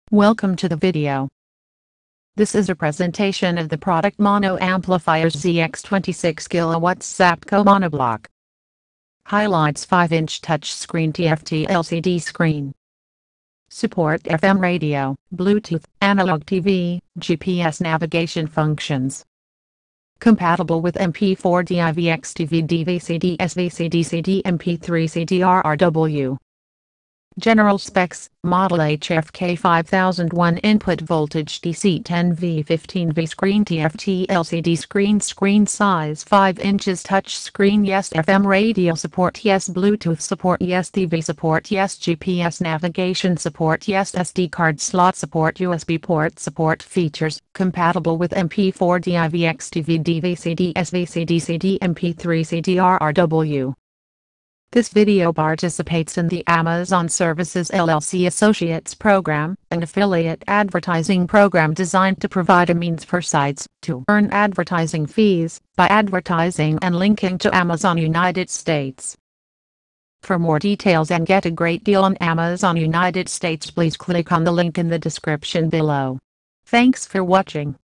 Welcome to the video. This is a presentation of the product Mono Amplifiers ZX26 kW Zapco Monoblock. Highlights 5-inch touchscreen TFT LCD screen. Support FM radio, Bluetooth, analog TV, GPS navigation functions. Compatible with MP4 DIVX TV DVCD SVCD CD MP3 CD-RRW. General specs: Model HFK 5001 input voltage DC 10V 15V screen TFT LCD screen size 5 inches touch screen yes FM radio support yes Bluetooth support yes TV support yes GPS navigation support yes SD card slot support USB port support features: compatible with MP4 DIVX TV DVCD SVCD CD MP3 CD-RRW. This video participates in the Amazon Services LLC Associates Program, an affiliate advertising program designed to provide a means for sites to earn advertising fees by advertising and linking to Amazon United States. For more details and get a great deal on Amazon United States, please click on the link in the description below. Thanks for watching.